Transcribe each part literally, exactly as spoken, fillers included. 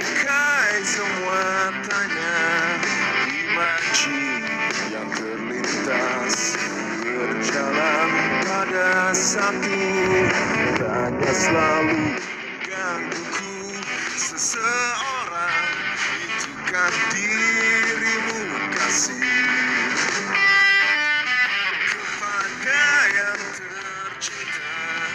Bangkai semua tanya, imajin yang terlintas berjalan pada satu tanya selalu menggangguku. Seseorang itukah dirimu kasih kepada yang tercinta?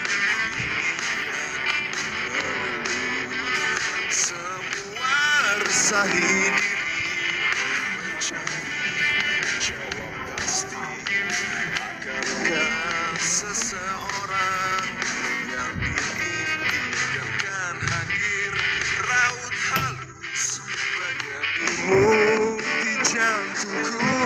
Semua resah diri mencari jawab pasti. Akankah seseorang yang diinginkan hadir? Raut halus menjadimu di jantungku.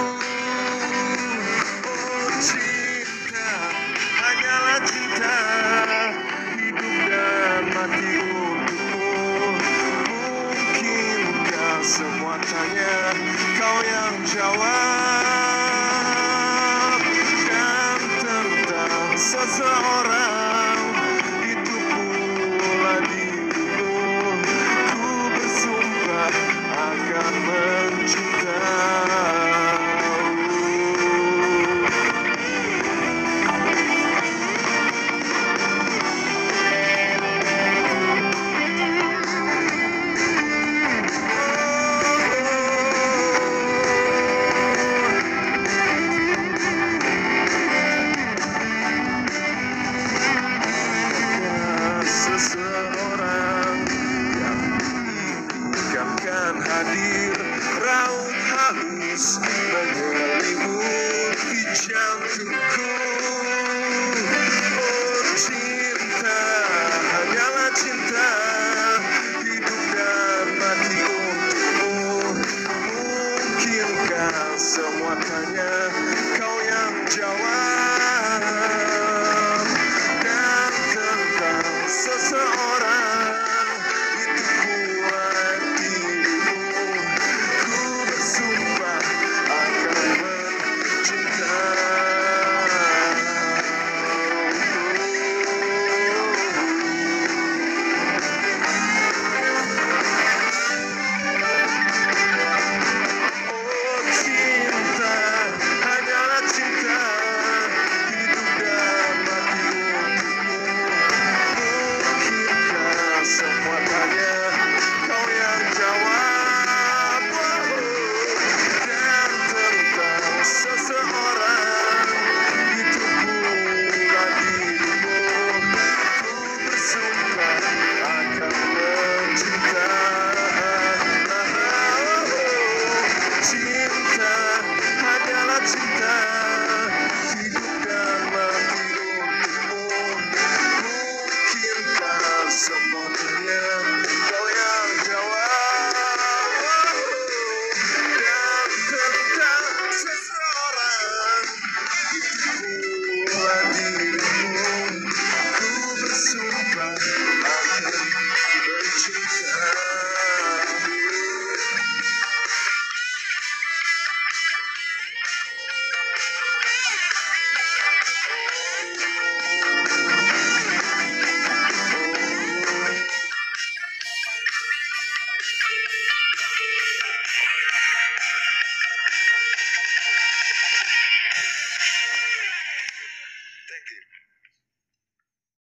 Oh cinta, hanyalah cinta, hidup dan mati untukmu. Mungkinkah semua tanya kau yang jawab? Dan tentang seseorang itu pula dirimu, ku bersumpah akan mencintai. Seseorang yang diinginkan hadir, raut halus menyelimuti jantungku. Oh cinta, hanyalah cinta, hidup dan mati untukmu. Mungkinkah semua tanya kau yang jawab? Dan tentang seseorang itu pula dirimu, ku bersumpah akan bercinta.